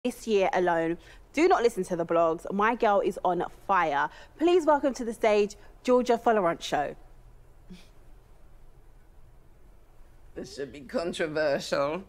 this year alone. Do not listen to the blogs. My girl is on fire. Please welcome to the stage, Georgia Folarunsho. This should be controversial.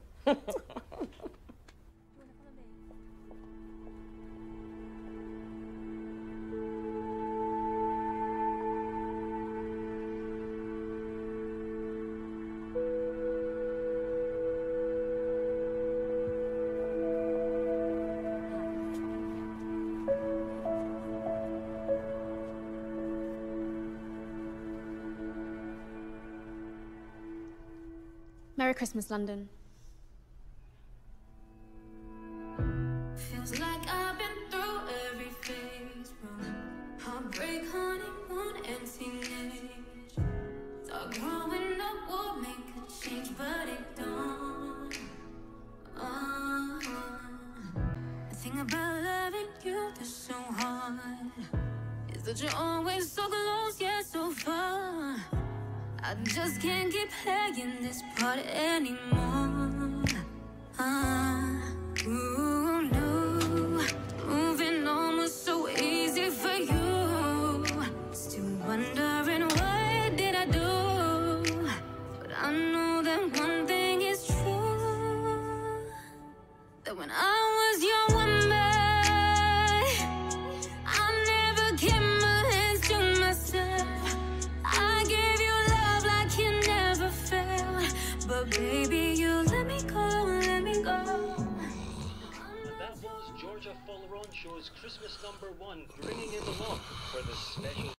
Merry Christmas, London. Feels like I've been through every phase, from heartbreak, honeymoon, and teenage. Thought growing up would make a change, but it don't. The thing about loving you that's so hard is that you're always so close, yet so far. I just can't keep playing this part anymore. Ooh, no. Moving on was so easy for you. Still wondering what did I do? But I know that one thing is true, that when I was your woman, I never kept my hands to myself. I gave you love like you never felt, but baby, you let me go, let me go. And that was Georgia Folarunsho's Christmas #1, bringing in the lock for the special